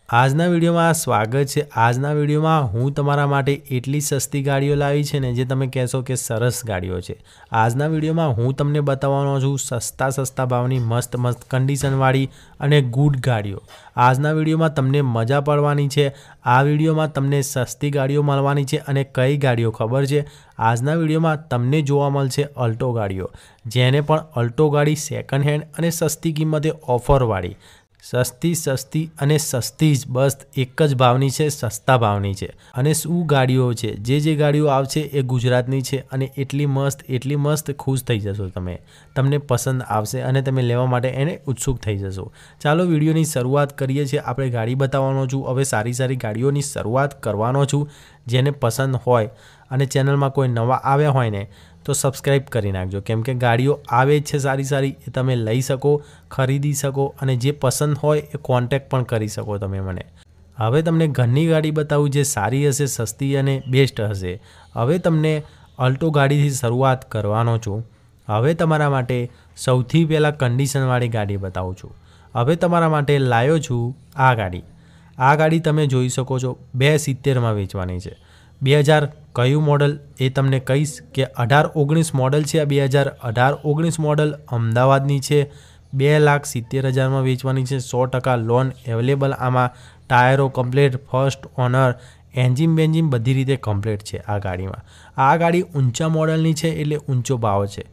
આજના વિડીયોમાં સ્વાગત છે। આજના વિડીયોમાં હું તમારા માટે એટલી સસ્તી ગાડીઓ લાવી છે ને જે તમે કહેશો કે સરસ ગાડીઓ છે। આજના વિડીયોમાં હું તમને બતાવવાનો છું સસ્તા ભાવની મસ્ત કન્ડિશનવાળી અને ગુડ ગાડીઓ। આજના વિડીયોમાં તમને મજા પડવાની છે। આ વિડીયોમાં તમને સસ્તી ગાડીઓ મળવાની છે અને કઈ ગાડીઓ ખબર છે? આજના વિડીયોમાં તમને જોવા મળશે અલ્ટો ગાડીઓ, જેને પણ અલ્ટો ગાડી સેકન્ડ હેન્ડ અને સસ્તી કિંમતે ઓફરવાળી। સસ્તી અને સસ્તી જ બસ એક જ ભાવની છે, સસ્તા ભાવની છે। અને શું ગાડીઓ છે? જે ગાડીઓ આવશે એ ગુજરાતની છે અને એટલી મસ્ત ખુશ થઈ જશો તમને પસંદ આવશે અને તમે લેવા માટે એને ઉત્સુક થઈ જશો। ચાલો વિડીયોની શરૂઆત કરીએ છીએ। આપણે ગાડી બતાવવાનો છું। હવે સારી ગાડીઓની શરૂઆત કરવાનો છું। જેને પસંદ હોય અને ચેનલમાં કોઈ નવા આવ્યા હોય ને તો સબસ્ક્રાઈબ કરી નાખજો, કેમ કે ગાડીઓ આવે છે સારી એ તમે લઈ શકો, ખરીદી શકો અને જે પસંદ હોય એ કોન્ટેક્ટ પણ કરી શકો તમે મને। હવે તમને ઘરની ગાડી બતાવું જે સારી હશે, સસ્તી અને બેસ્ટ હશે। હવે તમને અલ્ટો ગાડીથી શરૂઆત કરવાનો છું। હવે તમારા માટે સૌથી પહેલાં કન્ડિશનવાળી ગાડી બતાવું છું। હવે તમારા માટે લાવ્યો છું આ ગાડી તમે જોઈ શકો છો 270માં વેચવાની છે। 2000 કયું મોડલ એ તમને કહીશ કે 18-19 મોડલ છે। આ 2018-19 મોડલ અમદાવાદની છે। 2,70,000માં વેચવાની છે। 100% લોન અવેલેબલ આમાં। ટાયરો કમ્પ્લીટ, ફર્સ્ટ ઓનર, એન્જિન બધી રીતે કમ્પ્લીટ છે આ ગાડીમાં। આ ગાડી ઊંચા મોડલની છે એટલે ઊંચો ભાવ છે।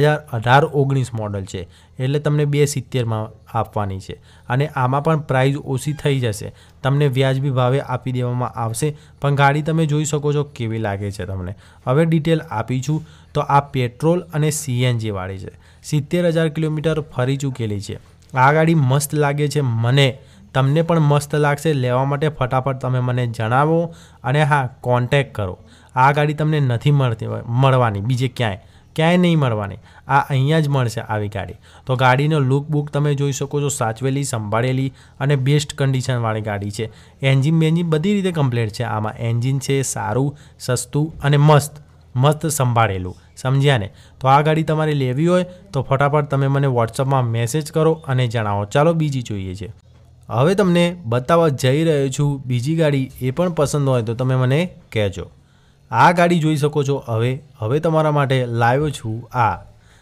2018-19 મોડલ છે એટલે તમને 270માં આપવાની છે અને આમાં પણ પ્રાઇસ ઓછી થઈ જશે, તમને વ્યાજબી ભાવે આપી દેવામાં આવશે। પણ ગાડી તમે જોઈ શકો છો કેવી લાગે છે તમને। હવે ડિટેલ આપી છું તો આ પેટ્રોલ અને CNG વાળી છે। 70,000 કિલોમીટર ફરી ચૂકેલી છે। આ ગાડી મસ્ત લાગે છે મને, તમને પણ મસ્ત લાગશે। લેવા માટે ફટાફટ તમે મને જણાવો અને હા, કોન્ટેક્ટ કરો। આ ગાડી તમને નથી મળવાની બીજે ક્યાંય નહીં મળવાની, આ અહીંયા જ મળશે આવી ગાડી। તો ગાડીનો લુક તમે જોઈ શકો છો, સાચવેલી, સંભાળેલી અને બેસ્ટ કન્ડિશનવાળી ગાડી છે। એન્જિન બધી રીતે કમ્પ્લીટ છે આમાં। એન્જિન છે સારું, સસ્તું અને મસ્ત સંભાળેલું, સમજ્યા ને? તો આ ગાડી તમારે લેવી હોય તો ફટાફટ તમે મને વોટ્સઅપમાં મેસેજ કરો અને જણાવો। ચાલો બીજી જોઈએ છે। હવે તમને બતાવવા જઈ રહ્યો છું બીજી ગાડી, એ પણ પસંદ હોય તો તમે મને કહેજો। આ ગાડી જોઈ શકો છો। હવે તમારા માટે લાવ્યો છું આ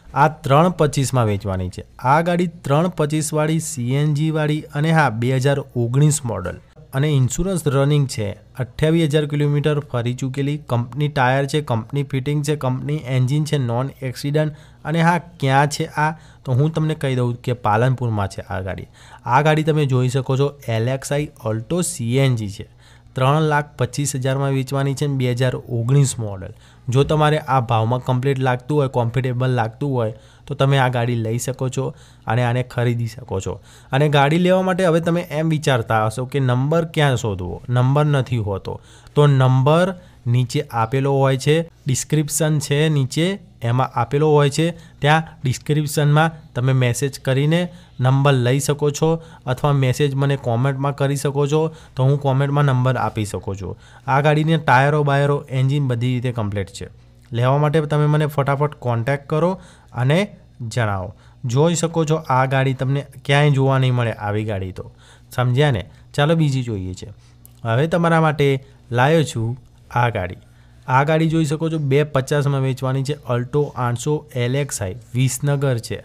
325માં વેચવાની છે। આ ગાડી 325 વાળી CNG વાળી અને હા 2019 મોડલ અને ઇન્સ્યોરન્સ રનિંગ છે। 28,000 કિલોમીટર ફરી ચૂકેલી, કંપની ટાયર છે, કંપની ફિટિંગ છે, કંપની એન્જિન છે, નોન એક્સિડન્ટ। અને હા, ક્યાં છે આ તો હું તમને કહી દઉં કે પાલનપુરમાં છે આ ગાડી। આ ગાડી તમે જોઈ શકો છો LXi અલ્ટો CNG છે। 3,25,000માં વેચવાની છે। 2019 મોડલ। જો તમારે આ ભાવમાં કમ્પ્લીટ લાગતું હોય, કોમ્ફર્ટેબલ લાગતું હોય તો તમે આ ગાડી લઈ શકો છો અને આને ખરીદી શકો છો। અને ગાડી લેવા માટે હવે તમે એમ વિચારતા હશો કે નંબર ક્યાં શોધવો? નંબર નથી હોતો, તો નંબર નીચે આપેલો હોય છે, ડિસ્ક્રિપ્શન છે નીચે એમાં આપેલો હોય છે। ત્યાં ડિસ્ક્રિપ્શનમાં તમે મેસેજ કરીને નંબર લઈ શકો છો અથવા મેસેજ મને કોમેન્ટમાં કરી શકો છો, તો હું કોમેન્ટમાં નંબર આપી શકું છું। આ ગાડીને ટાયરો એન્જિન બધી રીતે કમ્પ્લીટ છે। લેવા માટે તમે મને ફટાફટ કોન્ટેક્ટ કરો અને જણાવો। જોઈ શકો છો આ ગાડી તમને ક્યાંય જોવા નહીં મળે આવી ગાડી, તો સમજ્યા ને? ચાલો બીજી જોઈએ છે। હવે તમારા માટે લાવ્યો છું આ ગાડી જોઈ શકો છો 250માં વેચવાની છે। અલ્ટો 800 LXi વિસનગર છે।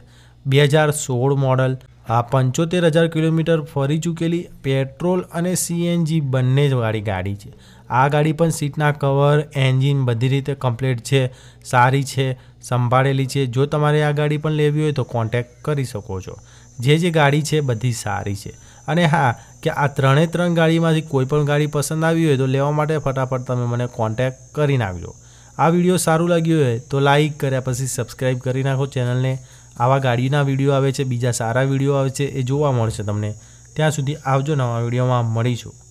2016 મોડલ। આ 75,000 કિલોમીટર ફરી ચૂકેલી, પેટ્રોલ અને CNG બંને જ વાળી ગાડી છે। આ ગાડી પણ સીટના કવર, એન્જિન બધી રીતે કમ્પ્લીટ છે, સારી છે, સંભાળેલી છે। જો તમારે આ ગાડી પણ લેવી હોય તો કોન્ટેક્ટ કરી શકો છો। જે ગાડી છે બધી સારી છે। અને હા, કે આ ત્રણ ગાડીમાંથી કોઈ પણ ગાડી પસંદ આવી હોય તો લેવા માટે ફટાફટ તમે મને કોન્ટેક્ટ કરી નાખજો। આ વિડીયો સારું લાગ્યું હોય તો લાઈક કર્યા પછી સબસ્ક્રાઈબ કરી નાખો ચેનલને। આવા ગાડીના વિડીયો આવે છે, બીજા સારા વિડીયો આવે છે, એ જોવા મળશે તમને। ત્યાં સુધી આવજો, નવા વિડીયોમાં મળીશું।